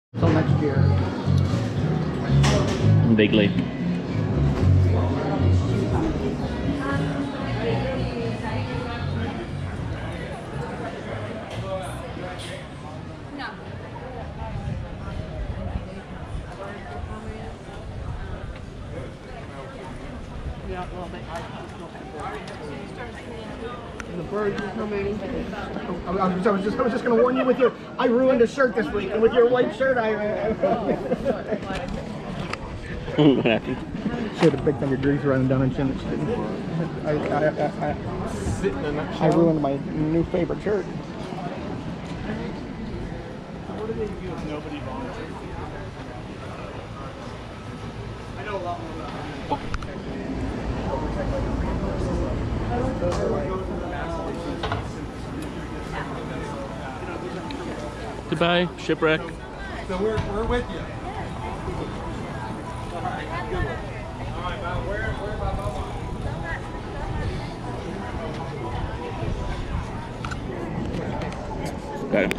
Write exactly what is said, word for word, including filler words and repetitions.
Till next year. Vaguely. Yeah, a little bit. The birds are coming. I was, I was just, I was just going to warn you with your. I ruined a shirt this week, and with your white shirt, I. What happened? She had a big thing of grease running down her chin. I, I, I, I, I ruined my new favorite shirt. What do they do if nobody volunteers? I know a lot more about Goodbye, shipwreck. So we're, we're with you. All right, good one. All right, now where, where about Got it.